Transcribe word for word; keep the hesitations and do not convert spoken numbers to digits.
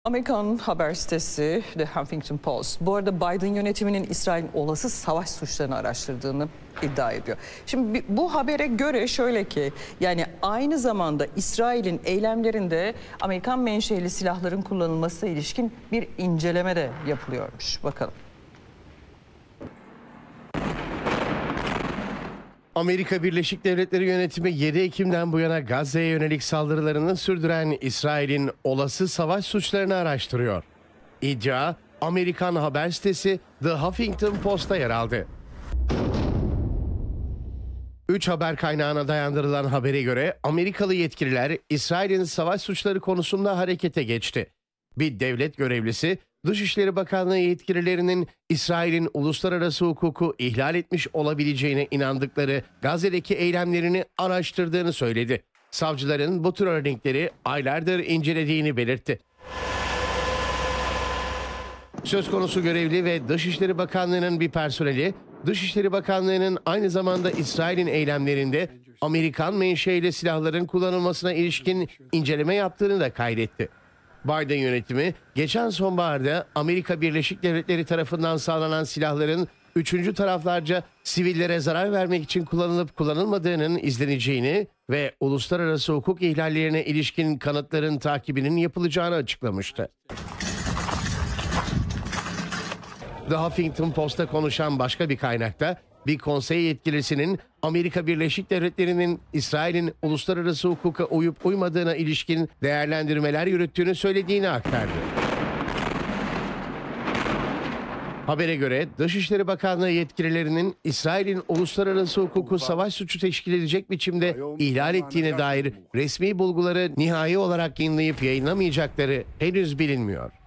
Amerikan haber sitesi The Huffington Post bu arada Biden yönetiminin İsrail'in olası savaş suçlarını araştırdığını iddia ediyor. Şimdi bu habere göre şöyle ki yani aynı zamanda İsrail'in eylemlerinde Amerikan menşeli silahların kullanılmasına ilişkin bir inceleme de yapılıyormuş. Bakalım. Amerika Birleşik Devletleri yönetimi yedi Ekim'den bu yana Gazze'ye yönelik saldırılarını sürdüren İsrail'in olası savaş suçlarını araştırıyor. İddia, Amerikan haber sitesi The Huffington Post'ta yer aldı. Üç haber kaynağına dayandırılan habere göre Amerikalı yetkililer İsrail'in savaş suçları konusunda harekete geçti. Bir devlet görevlisi, Dışişleri Bakanlığı yetkililerinin İsrail'in uluslararası hukuku ihlal etmiş olabileceğine inandıkları Gazze'deki eylemlerini araştırdığını söyledi. Savcıların bu tür örnekleri aylardır incelediğini belirtti. Söz konusu görevli ve Dışişleri Bakanlığı'nın bir personeli, Dışişleri Bakanlığı'nın aynı zamanda İsrail'in eylemlerinde Amerikan menşeili silahların kullanılmasına ilişkin inceleme yaptığını da kaydetti. Biden yönetimi geçen sonbaharda Amerika Birleşik Devletleri tarafından sağlanan silahların üçüncü taraflarca sivillere zarar vermek için kullanılıp kullanılmadığının izleneceğini ve uluslararası hukuk ihlallerine ilişkin kanıtların takibinin yapılacağını açıklamıştı. The Huffington Post'ta konuşan başka bir kaynakta bir konsey yetkilisinin Amerika Birleşik Devletleri'nin İsrail'in uluslararası hukuka uyup uymadığına ilişkin değerlendirmeler yürüttüğünü söylediğini aktardı. Habere göre Dışişleri Bakanlığı yetkililerinin İsrail'in uluslararası hukuku savaş suçu teşkil edecek biçimde ihlal ettiğine dair resmi bulguları nihai olarak yayınlayıp yayınlamayacakları henüz bilinmiyor.